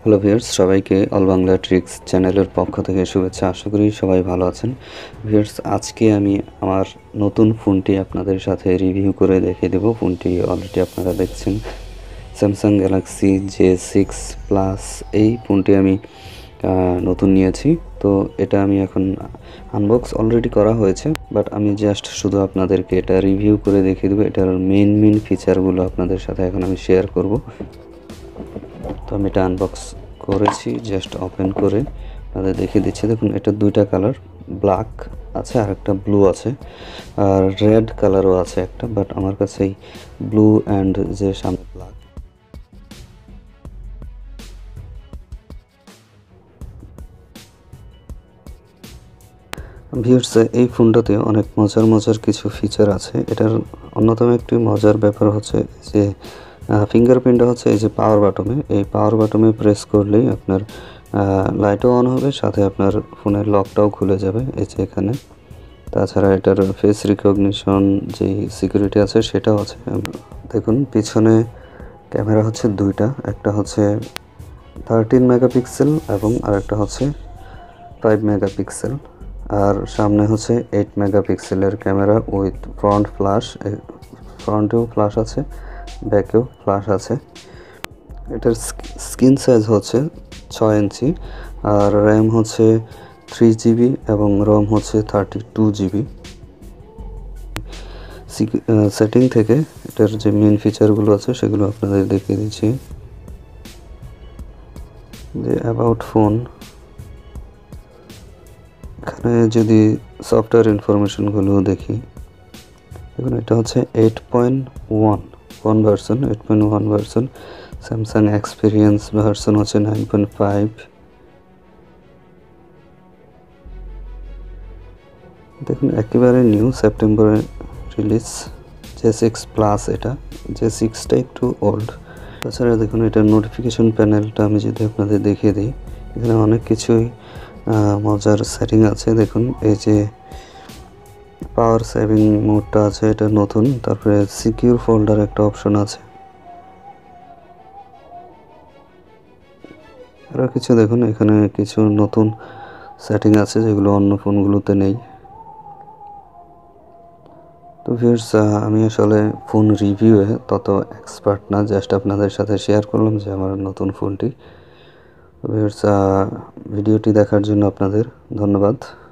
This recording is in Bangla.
হ্যালো ভিউয়ার্স, সবাইকে অল বাংলা ট্রিক্স চ্যানেলের পক্ষ থেকে শুভেচ্ছা। আশা করি সবাই ভালো আছেন। ভিউয়ার্স, আজকে আমি আমার নতুন ফোনটি আপনাদের সাথে রিভিউ করে দেখিয়ে দেবো। ফোনটি অলরেডি আপনারা দেখছেন, স্যামসাং গ্যালাক্সি J6 প্লাস। এই ফোনটি আমি নতুন নিয়েছি। তো এটা আমি এখন আনবক্স অলরেডি করা হয়েছে, বাট আমি জাস্ট শুধু আপনাদেরকে এটা রিভিউ করে দেখিয়ে দেবো। এটার মেন ফিচারগুলো আপনাদের সাথে এখন আমি শেয়ার করব। তো আমি এটা আনবক্স করেছি, জাস্ট ওপেন করে আপনাদের দেখিয়ে দিচ্ছি। দেখুন, এটা দুইটা কালার, ব্ল্যাক আছে আর একটা ব্লু আছে, আর রেড কালারও আছে একটা, বাট আমার কাছে এই ব্লু অ্যান্ড যে সামনে ব্ল্যাক। ভিউয়ার্স, এই ফোনটাতে অনেক মজার কিছু ফিচার আছে। এটার অন্যতম একটি মজার ব্যাপার হচ্ছে যে ফিঙ্গারপ্রিন্টটা হচ্ছে এই যে পাওয়ার বাটনে, এই পাওয়ার বাটনে প্রেস করলেই আপনার লাইটও অন হবে, সাথে আপনার ফোনের লকটাও খুলে যাবে এই যে এখানে। তাছাড়া এটার ফেস রিকগনিশন যে সিকিউরিটি আছে সেটাও আছে। দেখুন, পিছনে ক্যামেরা হচ্ছে দুইটা, একটা হচ্ছে 13 মেগাপিক্সেল এবং আরেকটা হচ্ছে 5 মেগাপিক্সেল, আর সামনে হচ্ছে 8 মেগাপিক্সেলের ক্যামেরা উইথ ফ্রন্ট ফ্ল্যাশ। ফ্রন্টেও ফ্ল্যাশ আছে, ব্যাকেও ফ্ল্যাশ আছে। এটার স্ক্রিন সাইজ হচ্ছে 6 ইঞ্চি, আর র্যাম হচ্ছে 3 GB এবং রম হচ্ছে 32 GB। সেটিং থেকে এটার যে মেন ফিচারগুলো আছে সেগুলো আপনাদের দেখিয়ে দিচ্ছি। যে অ্যাবাউট ফোন, এখানে যদি সফটওয়্যার ইনফরমেশনগুলো দেখি, দেখুন এটা হচ্ছে 8.1 version, 8.1 version. Samsung experience version হচ্ছে 9.5। দেখুন, একেবারে নিউ, সেপ্টেম্বরে রিলিজ। J6 প্লাস, এটা J6টা একটু ওল্ড। তাছাড়া দেখুন, এটার নোটিফিকেশন প্যানেলটা আমি যদি আপনাদের দেখিয়ে দিই, এখানে অনেক কিছুই মজার সেটিং আছে। দেখুন, এই যে পাওয়ার সেভিং মোডটা আছে, এটা নতুন। তারপরে সিকিউর ফোল্ডার একটা অপশন আছে। আরও কিছু দেখুন, এখানে কিছু নতুন সেটিং আছে যেগুলো অন্য ফোনগুলোতে নেই। তো ভিউয়ার্স, আমি আসলে ফোন রিভিউয়ে তত এক্সপার্ট না, জাস্ট আপনাদের সাথে শেয়ার করলাম যে আমার নতুন ফোনটি। ভিউয়ার্স, ভিডিওটি দেখার জন্য আপনাদের ধন্যবাদ।